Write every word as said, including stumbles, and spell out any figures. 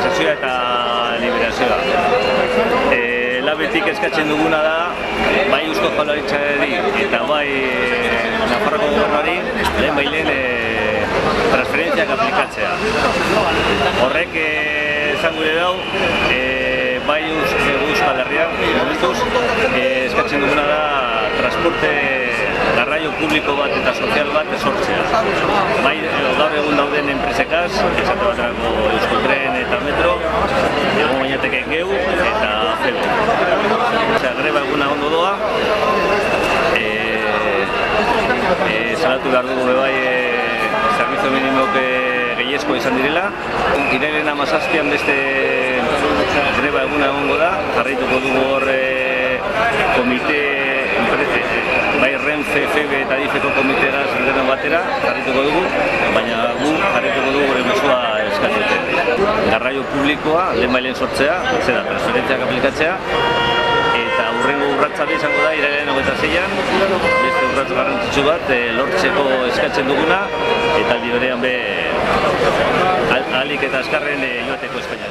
demokratizazioa eta liberazioa. E, Labetik eskatzen duguna da, bai Eusko Jaurlaritzari eta bai Nafarroko Gobernuari lehen bailen e, transferentziak aplikatzea. Horrek esan gure dau, e, bai Euskal Herrian, momentuz, e, eskatzen duguna da transporte garraio publiko bat eta sozial bat sortzea. Bai, gaur egun dauden enpresekaz, esate baterako Euskotren eta Metro, egon bainateke geu eta febo. Osea, greba eguna ondo doa, e, e, salatu behar dugu bai e, zerbitzu minimok gehiezko izan direla. Irailaren hamazazpian beste greba eguna egongo da, jarraituko dugu hor e, komite bai Renfe, Febe eta Adifeko komitegaz denen batera jarrituko dugu, baina gu jarrituko dugu gure mesua eskatuten. Garraio publikoa lehen bailen sortzea, zera, transferentziak aplikatzea, eta hurrengo urratza izango da irailaren hogeita seian, beste urratz garrantzitsu bat e, lortzeko eskatzen duguna, eta aldi berean be ahalik eta azkarren e, joateko Espainia.